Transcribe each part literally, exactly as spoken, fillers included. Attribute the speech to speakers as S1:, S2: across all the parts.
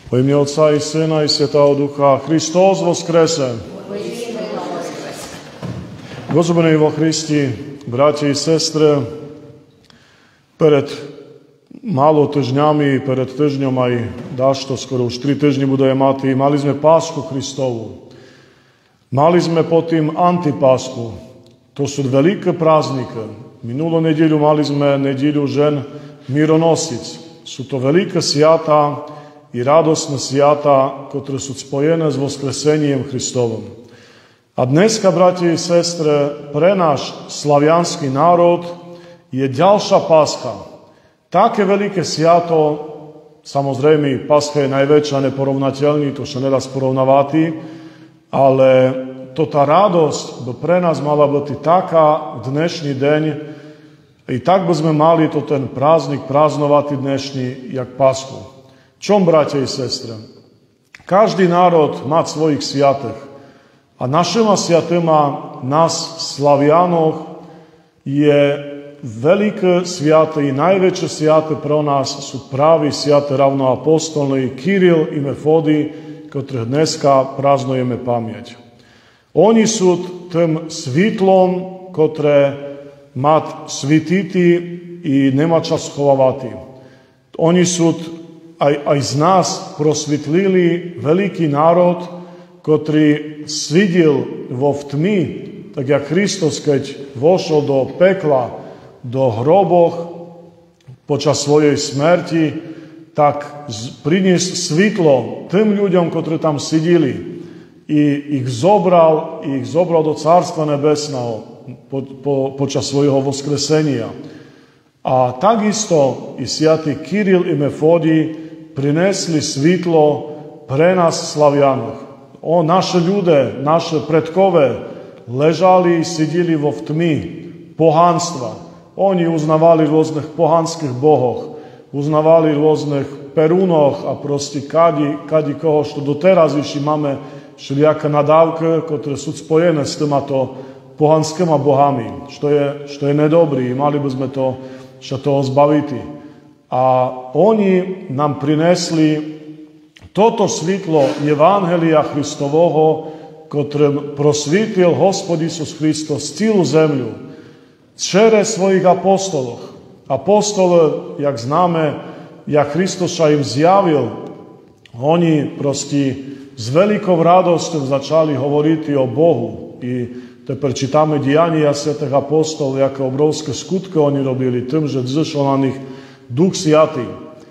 S1: Po ime Otca i Syna i Svätého Ducha, Hristos voskrese. Возлюбленные во Христі, браті і сестри, перед мало тижнями, перед тижнем, aj dašto, skoro už tri týždne budeme mať, mali sme Pásku Hristovu. Mali sme potom Antipásku. To sú veľké prázdnike. Minulú nedeľu mali sme nedeľu žen Mironosic. Sú to veľké sviatá i radosné sviatá, ktoré sú spojené s voskresením Hristovom. A dneska, bratia i sestre, pre náš slavianský národ je ďalšia Páska. Také veľké sviato, samozrejme, Páska je najväčšia, neporovnateľný, to sa nedá sporovnávať, ale to tá radosť by pre nás mala byť taká v dnešný deň, i tak by sme mali to ten prázdnik prázdnovať dnešný, jak Pásku. Čom, bratia i sestre? Každý národ má svojich sviatých. A našima sviatima nás, Slavianoch, je veľké sviaty, najväčšie sviaty pro nás sú práve sviaty ravnoapostolní Kiril i Mefodij, ktorých dneska prázdnujeme pamäť. Oni sú tým svitlom, ktoré má svititi i nema čas schovávati. Oni sú aj, aj z nás prosvitlili veľký národ, ktorý svidil vo v tmi, tak jak Kristus, keď vošol do pekla, do hroboch počas svojej smrti, tak priniesol svitlo tým ľuďom, ktorí tam sedili, i ich zobral, ich zobral do Cárstva nebesného po, po, počas svojho voskresenia. A takisto i svätý Kiril i Mefodij prinesli svitlo pre nás, Slavianoch. O, naše ľudia, naše predkové ležali i sedeli vo v tmi pohanstva. Oni uznávali rôznych pohanských bohoch, uznávali rôznych perúnoch a proste kadi, kadi koho, što doteraz ešte máme všelijaké nadávky, ktoré sú spojené s týmato pohanskými bohami, što je, što je nedobrý. Mali by sme to, što toho zbaviti. A oni nám prinesli toto svitlo Evangelia Hristovoho, ktorým prosvítil Gospod Isus Hristos celú zemľu čere svojich apostoloch. Apostole, jak známe, jak Hristos sa im zjavil, oni proste s veľkou radosťou začali hovoriť o Bohu. I teper čítame diania svätých apostolov, aké obrovské skutky oni robili tým, že vzýšol na nich Duch Svätý.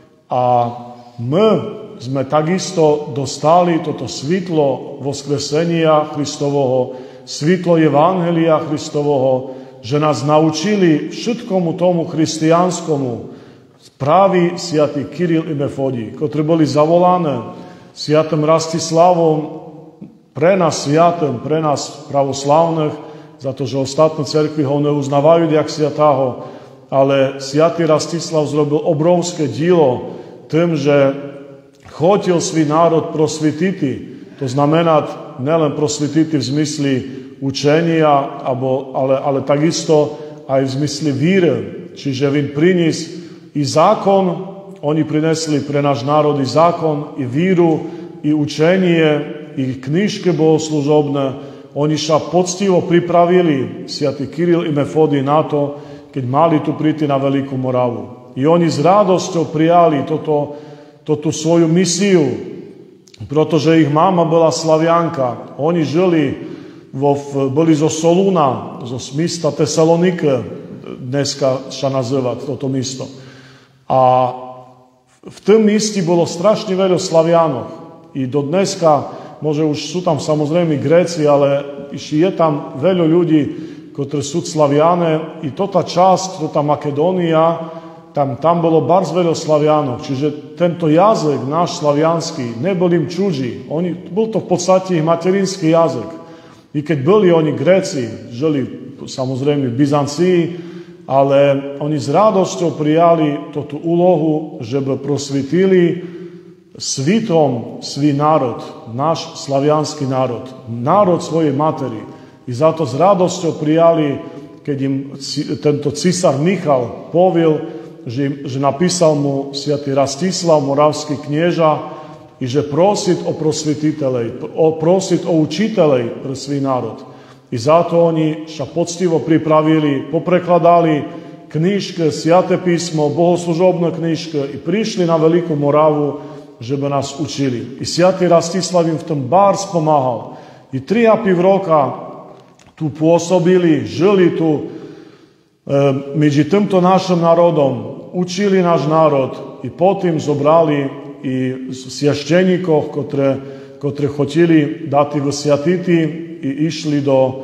S1: A my sme takisto dostali toto svitlo voskresenia Hristovoho, svitlo Evangelia Hristovoho, že nás naučili všetkomu tomu christianskému právi svätý Kiril i Mefodij, ktorí boli zavolané svätým Rastislavom pre nás svätým, pre nás pravoslavných, za to, že ostatné cerkvy ho neuznávajú jak svätého, ale svätý Rastislav zrobil obrovské dielo tým, že chotil svій národ prosvititi. To znamená nelen prosvititi v zmysli učenia, ale, ale takisto aj v zmysli víry. Čiže vin prinies i zákon, oni prinesli pre náš národ i zákon, i víru, i učenie, i knižky bohoslužobné. Oni sa poctivo pripravili, svätý Kiril i Mefodij, na to, keď mali tu príti na Veľkú Moravu. I oni s radosťou prijali toto, toto svoju misiu, pretože ich mama bola Slavianka. Oni žili, vo, boli zo Solúna, zo mesta Tesalonike, dneska sa nazýva toto mesto. A v tom míste bolo strašne veľa Slavianov. I do dneska, môže už sú tam samozrejme Gréci, ale ešte je tam veľa ľudí, ktorí sú Slaviane. I to tá časť, to tá Makedónia, tam, tam bolo bardzo veľa Slavianov. Čiže tento jazyk, náš slavianský, nebol im čudží. Oni, bol to v podstate ich materinský jazyk. I keď boli oni Gréci, žili samozrejme v Byzancii, ale oni s radosťou prijali túto úlohu, že by prosvitili svitom svý národ, náš slavianský národ, národ svojej materi. I za to s radosťou prijali, keď im tento císar Michal povil, že, že napísal mu svätý Rastislav, moravský knieža, i že prosit o prosvetitelej, o prosit o učitelej pre svoj národ. I zato oni ša poctivo pripravili, poprekladali knižke, Sviate písmo, bohoslužobné knižke i prišli na Veliku Moravu, že by nás učili. I Sviatý Rastislav im v tom bár spomáhal. I tri a pів roka tu pôsobili, žili tu e, medzi týmto našim národom, učili náš národ i potom zobrali i svjašćenikov, ktoré, ktoré chotili dati vysviatiti i išli do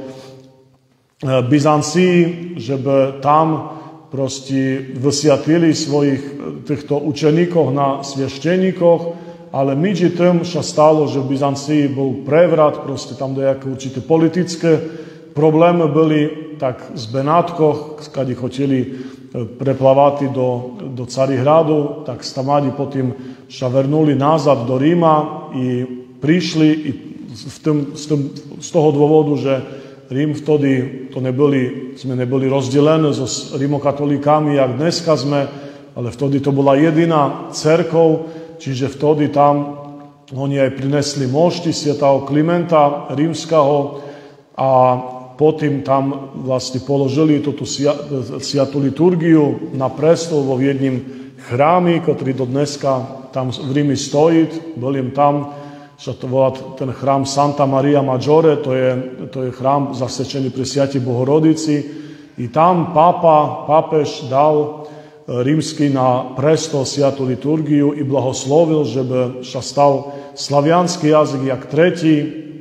S1: Bizanciji, že by tam proste vysviatili svojich týchto učeníkov na svjašćenikoch, ale medzi tým sa stalo, že v Bizanciji bol prevrat, proste tam nejaké určité politické problémy byli, tak z Benátkoch, kadi chotili preplavati do, do Carihradu, tak stamadi potom sa vernuli nazad do Ríma i prišli i v tým, z, tým, z toho dôvodu, že Rím vtedy to neboli, sme neboli rozdelené so rimokatolíkami, jak dneska sme, ale vtedy to bola jediná cerkov, čiže vtedy tam oni aj prinesli mošti svätého Klimenta rímskeho a potom tam vlastne položili túto sviatú liturgiu na prestol vo jedním chrámi, ktorý do dneska tam v Rími stojí. Bol im tam, sa to volá ten chrám Santa Maria Maggiore, to je, to je chrám zasvečený pri Sviatej Bohorodici. I tam pápa, pápež dal rímsky na prestol sviatú liturgiu i blahoslovil, že by sa stal slavianský jazyk jak tretí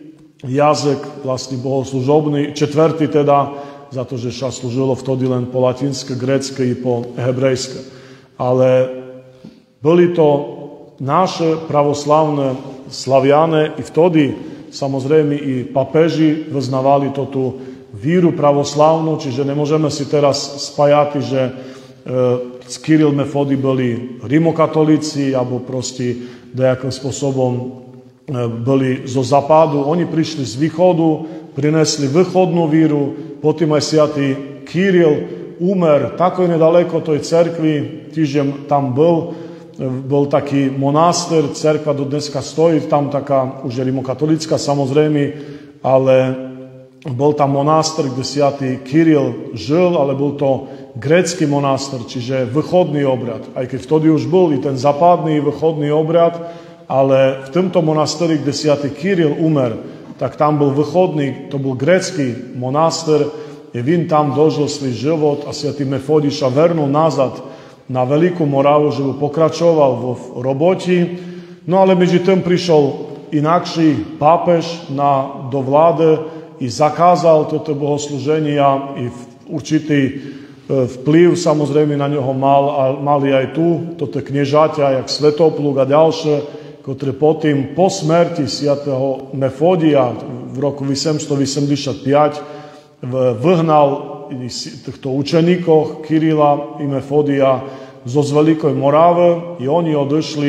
S1: jazyk, vlastne bohoslužobný, četvrtý teda, za to, že sa slúžilo vtedy len po latinské, grécke i po hebrejské. Ale boli to naše pravoslavné slaviane i vtedy, samozrejme i papeži vyznávali to tú víru pravoslavnú, čiže nemôžeme si teraz spájať, že e, Cyril Mefodij boli rimokatolíci alebo proste nejakým spôsobom boli zo západu, oni prišli z východu, prinesli východnú víru, potom aj svätý Kiril úmer tako nedaleko tej cerkvi, týždeň tam bol, bol taký monaster, cerkva do dneska stojí, tam taká už je rimokatolická samozrejme, ale bol tam monaster, kde svätý Kiril žil, ale bol to grécky monaster, čiže východný obrad. Aj keď vtedy už bol i ten západný východný obrad, ale v tomto monasteri, kde svätý Kiril umer, tak tam bol východný, to bol grécky monaster, i vin tam dožil svoj život a svätý Mefodij sa vernul nazad na Veľkú Moravu, že by pokračoval vo roboti. No ale medzi tým prišiel inakší pápež na, do vlády i zakázal toto bohoslúženia i určitý vplyv samozrejme na neho mal, a mali aj tu, toto kniežatia, jak Svetopluk a ďalšie, ktorý potom po smrti svätého Mefodija v roku osemsto osemdesiatpäť vyhnal týchto učeníkov Kirila i Mefodija zo z Veľkej Moravy i oni odišli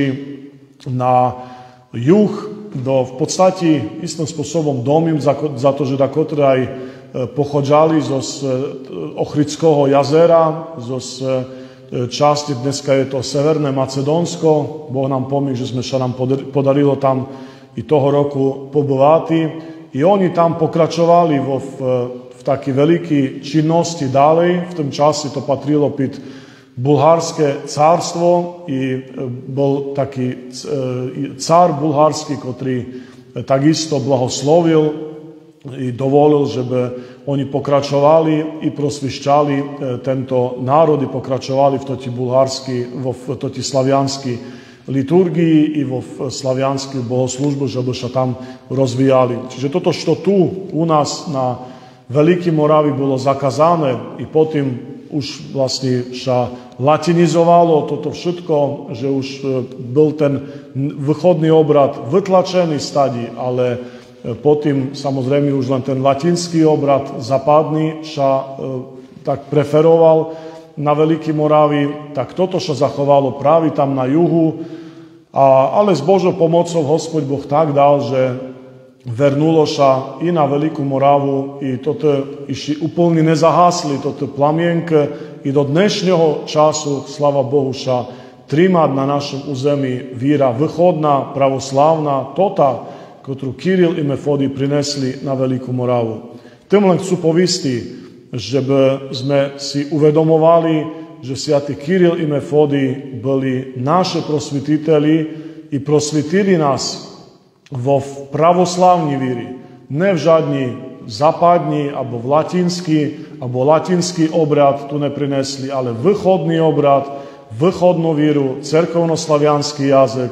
S1: na juh do v podstate istým spôsobom domím za, za to, že takotri aj pochodžali zo z Ochridského jazera, zo z časti, dneska je to Severné Macedónsko. Boh nám pomôže, že sme sa nám podarilo tam i toho roku pobývati. I oni tam pokračovali vo, v, v takej veľkej činnosti ďalej. V tom čase to patrilo pod bulharské cárstvo i bol taký cár bulharský, ktorý takisto blahoslovil i dovolil, že by oni pokračovali i prosvišťali tento národ i pokračovali v toti bulharský, v toti slavianský liturgii i vo slavianský bohoslužbu, že by sa tam rozvíjali. Čiže toto, čo tu u nás na Veľkej Moravi bolo zakazané i potom už vlastne sa latinizovalo toto všetko, že už bol ten východný obrad vytlačený stadi, ale potom samozrejme už len ten latinský obrad západný sa e, tak preferoval na Veľkej Moravi, tak toto sa zachovalo práve tam na juhu, a, ale s Božou pomocou Hospod Boh tak dal, že vernulo sa i na Veľkú Moravu i toto ešte úplne nezahásli, toto plamienke i do dnešného času, slava Bohu, sa trimať na našom území víra východná, pravoslávna, tota, ktorú Kiril i Mefodij prinesli na Veľkú Moravu. Tým len chcú povisti, že by sme si uvedomovali, že svätý Kiril i Mefodij boli naše prosvititeli i prosvitili nás vo pravoslávni víri. Ne v žiadni západní, alebo v latinský, alebo latinský obrad tu neprinesli, ale východný obrad, východnú víru, cerkovnoslavianský jazyk,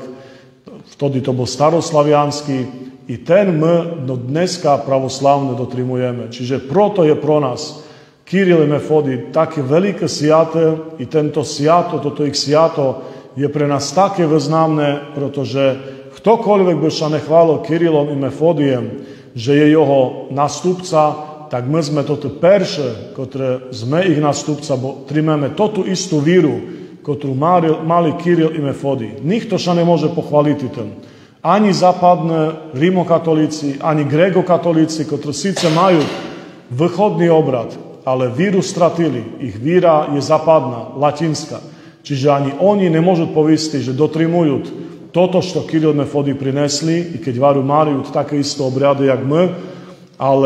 S1: vtedy to bol staroslavianský, i ten my do dneska pravoslávne dotrimujeme. Čiže proto je pro nás Kiril i Mefodij také veľké sviaté, i tento sviato, toto ich sviato je pre nás také významné, pretože ktokoľvek by sa nechválil Kirilom i Mefodijem, že je jeho nástupca, tak my sme toto perše, ktoré sme ich nástupca, bo trimeme toto istú víru, ktorú mali Kiril i Mefodij. Nikto sa nemôže pochváliť tým. Ani západné rimokatolíci, ani grékokatolíci, ktorí síce majú východný obrad, ale víru stratili. Ich víra je západná, latinská. Čiže ani oni nemôžu povistiť, že dotrimujú toto, čo Kiril i Mefodij prinesli, i keď varu majú také isté obrady, jak my, ale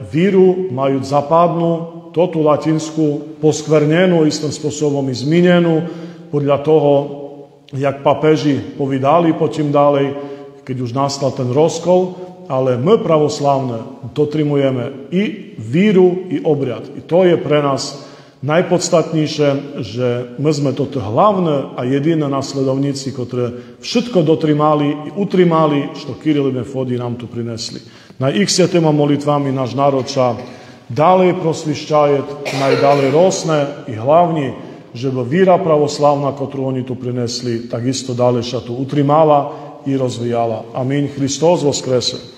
S1: víru majú západnú, toto latinskú, poskvernenú, istým spôsobom i zmenenú, podľa toho, jak papeži povedali potom ďalej, keď už nastal ten rozkol, ale my pravoslávne dotrimujeme i víru, i obrad. I to je pre nás najpodstatnejšie, že my sme toto hlavné a jediné nasledovníci, ktoré všetko dotrimali i utrimali, čo Kiril i Mefodij nám tu prinesli. Na ich svätýma molitvami náš národ sa ďalej prosvišťaje, najdalej rosne i hlavne, že víra pravoslávna, ktorú oni tu prinesli, takisto ďalej sa tu utrimala i rozvíjala. Amin. Hristos voskrese.